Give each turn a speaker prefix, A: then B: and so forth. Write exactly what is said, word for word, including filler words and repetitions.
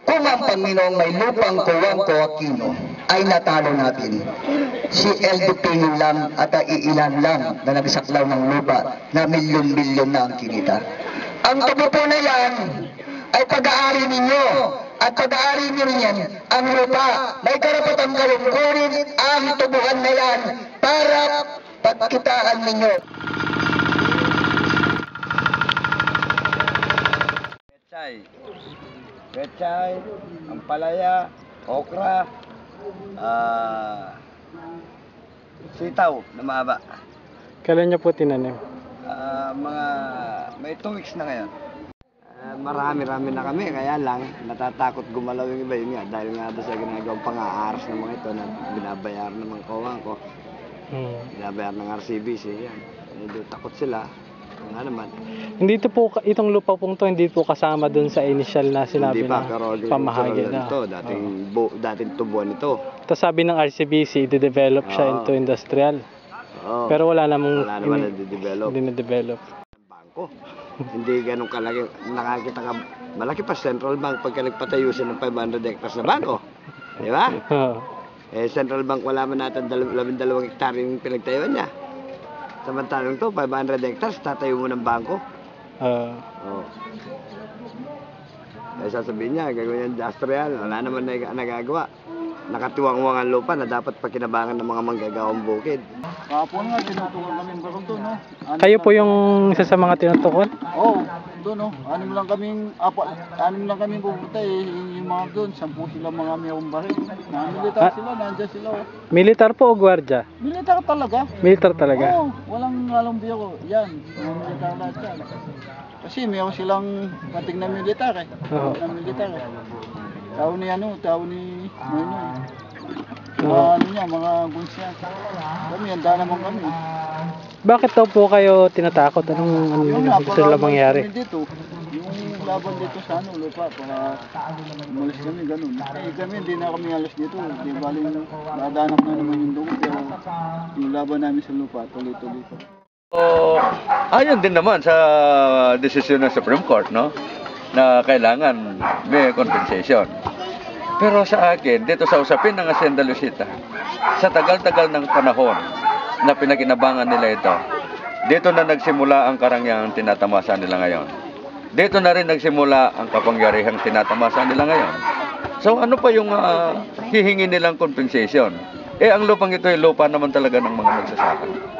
A: Kung ang Panginoong may lupang Cojuangco Aquino ay natalo natin, si L D P lang at iilan lang na nagsaklaw ng lupa na milyon-milyon na ang kinita. Ang tubo po na yan ay pag-aari ninyo at pag-aari nyo rin yan ang lupa. May karapatang kayong kunin ang tubuhan na yan para pagkitaan ninyo.
B: Pechay, pechay, ampalaya, okra, uh, sitaw na mahaba.
C: Kailan niyo po tinanim?
B: Uh, mga may two weeks na ngayon. Uh, Marami-rami na kami, kaya lang natatakot gumalaw yung iba yun nga dahil nga doon sa ginagawang pang-aaras ng mga ito na binabayaran ng mga Cojuangco, hmm. binabayaran ng R C B C yan. Medyo takot sila. Nga naman.
C: Hindi ito po, itong lupa pong to, hindi po kasama dun sa initial na sinabi
B: hindi pa,
C: na
B: pero
C: pamahagi na.
B: Ito, dating, oh. bu, dating tubuan ito.
C: Tapos sabi ng R C B C, i-develop siya
B: oh.
C: into industrial.
B: Oh.
C: Pero wala namang
B: wala naman na-develop.
C: Hindi na-develop.
B: Bangko. Hindi ganun kalaki. Nakakita ka, malaki pa Central Bank pagka nagpatayo siya ng five hundred hectares na bangko. Di ba?
C: Oh.
B: Eh, Central Bank wala man natin labing dalawang hektarya yung pinagtayuan niya. Samantalang to, five hundred hectares, tatayo mo ng bangko.
C: Uh,
B: oh. Eh, sasabihin niya, gagawin yung industrial, wala naman na nagagawa. Nakatiwang-wang ang lupa na dapat pakinabangan ng mga manggagawang bukid.
D: Kapon nga, tinutukan kami barong to, no? Anim
C: kayo po
D: lang,
C: yung isa sa mga tinutukon?
D: Oo, oh, doon, no? Anim lang kaming, apat, anim lang kaming pupunta, eh. Yung mga doon, sampu sila mga mayroong baril. Militar
C: Ah.
D: sila, nandiyan sila, oh.
C: Militar po o gwardiya?
D: Militar talaga.
C: Militar talaga?
D: Oo, walang halong biro. Yan, mga militar lahat yan. Kasi mayroon silang pating na militar, eh.
C: Oo.
D: Na militar, eh. Tao ni ano, tao ni Noynoy. Mga
C: Oo.
D: ano niya, mga guns niya. Kami, handa naman kami.
C: Bakit daw po kayo tinatakot? Anong ano
D: Yung
C: yung gusto nila mangyari?
D: kami dito, yung laban dito sa ano, lupa, para umalis kami, ganun. Eh, kami, hindi na kami alis dito. Di baling nadanap na naman yung dugo, pero yung laban namin sa lupa, tuloy-tuloy pa.
E: So, ayon din naman sa desisyon ng Supreme Court, no? Na kailangan may compensation. Pero sa akin, dito sa usapin ng Hacienda Lucita, sa tagal-tagal ng panahon na pinakinabangan nila ito, dito na nagsimula ang karangyang tinatamasa nila ngayon. Dito na rin nagsimula ang kapangyarihang tinatamasa nila ngayon. So ano pa yung uh, hihingi nilang compensation? Eh ang lupang ito ay lupa naman talaga ng mga magsasaka.